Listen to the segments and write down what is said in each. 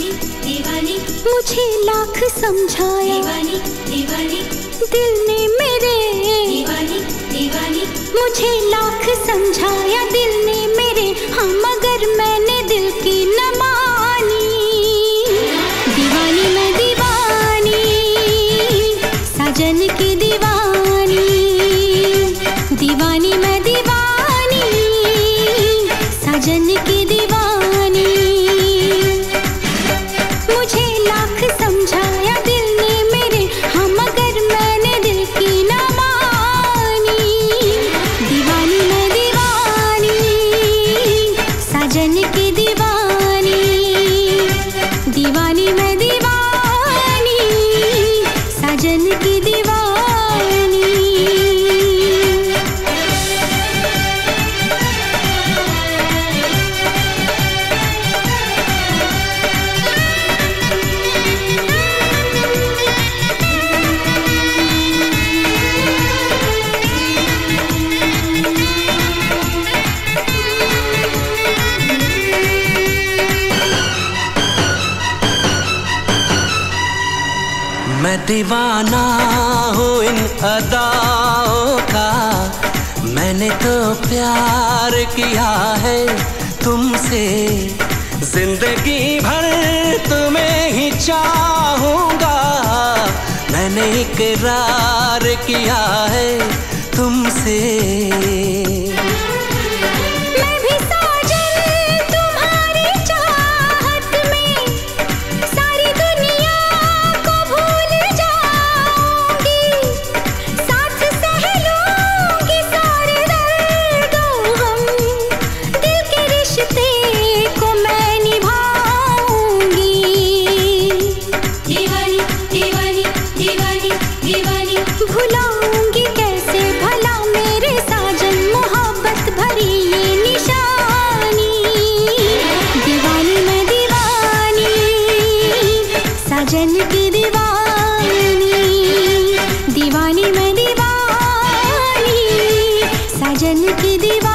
दीवानी दीवानी, मुझे लाख समझाया दीवानी दीवानी, दिल ने मेरे। दीवानी दीवानी, मुझे लाख समझाया दिल ने मेरे, हाँ मगर मैंने दिल की न मानी। दीवानी मैं दीवानी, साजन की दीवानी। दीवानी मैं दीवानी, साजन की दीवानी। मुझे लाख समझाया दिल ने मेरे, हाँ मगर मैंने दिल की न मानी। दीवानी मैं दीवानी, साजन की दीवानी। दीवानी मैं दीवानी, साजन की दीवानी। मैं दीवाना हूँ इन अदाओं का, मैंने तो प्यार किया है तुमसे। जिंदगी भर तुम्हें ही चाहूँगा, मैंने इकरार किया है तुमसे। भुलाऊंगी कैसे भला मेरे साजन, मोहब्बत भरी ये निशानी। दीवानी मैं दीवानी, साजन की दीवानी। दीवानी मैं दीवानी, साजन की दीवानी।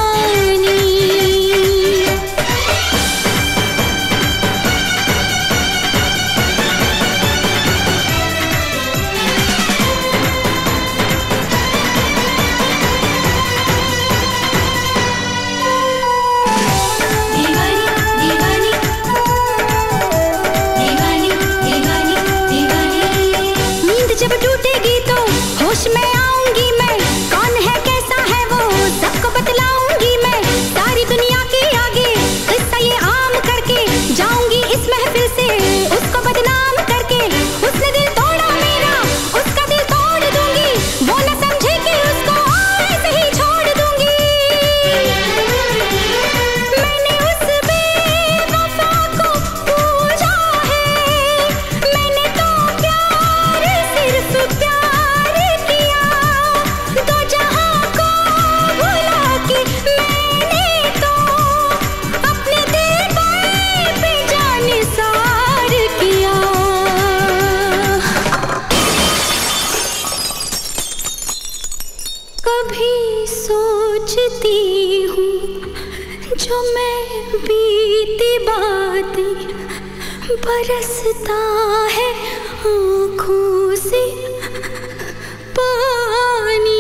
जब टूटेगी तो होश में आऊंगी मैं, कौन है कैसा है वो सबको बतलाऊंगी मैं। सारी दुनिया के आगे किस्सा ये आम करके जाऊंगी इस महफिल से, उसको बदनाम करके। उसने दिल तोड़ा मेरा, उसका दिल तोड़ दूंगी, वो न समझे कि उसको ऐसे ही छोड़ दूंगी। मैंने उस बेवफा को पूजा है, मैंने तो प्यार सिर्फ प्यार किया। दो जहां को भुला के मैंने तो अपने दिल पर बेजानिसार किया। कभी सोचती हूँ जो मैं बीती बातें, बरसता है आँखों से पानी।